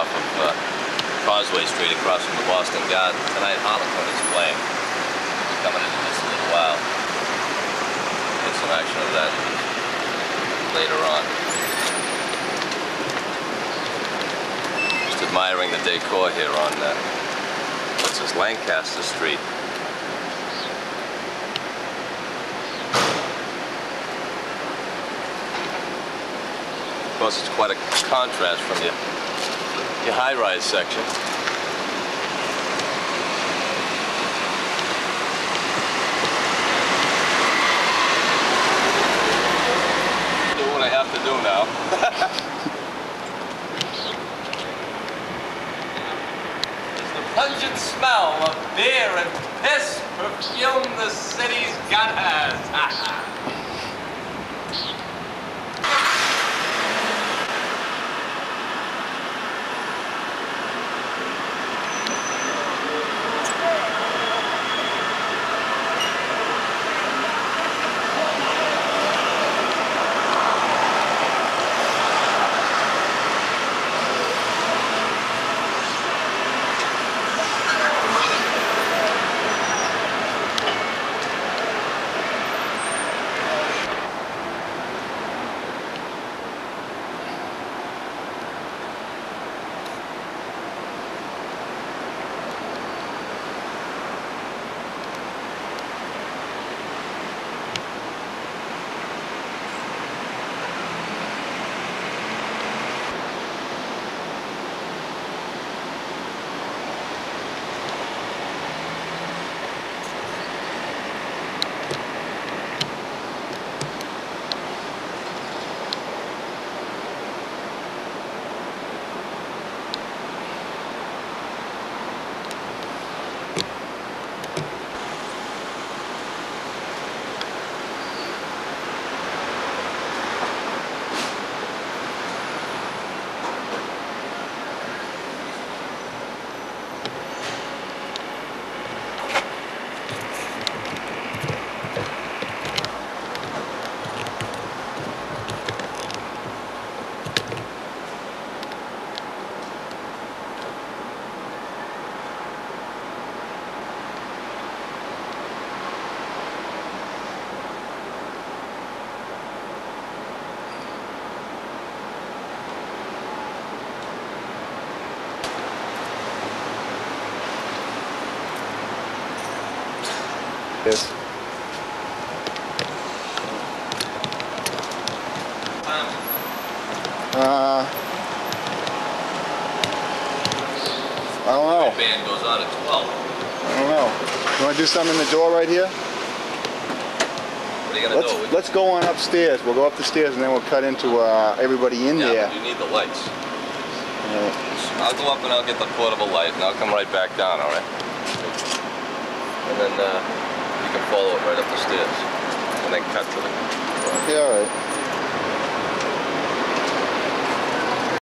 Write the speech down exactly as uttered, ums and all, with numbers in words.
off of uh, Causeway Street across from the Boston Garden. Tonight Harlequin is playing. He's coming in just a little while. Get some action of that later on. Just admiring the decor here on uh, what's this, Lancaster Street. Of course, it's quite a contrast from your, your high-rise section. Do what I have to do now. The pungent smell of beer and piss perfume the city's gutters. Yes. Uh, I don't know. The band goes on at twelve. I don't know. You want to do something in the door right here? What are you going to Let's, do? let's go on upstairs. We'll go up the stairs and then we'll cut into uh, everybody in yeah, there. But you need the lights. Yeah. I'll go up and I'll get the portable light and I'll come right back down, all right? And then uh, you can follow it right up the stairs and then cut to the door. Yeah, all right.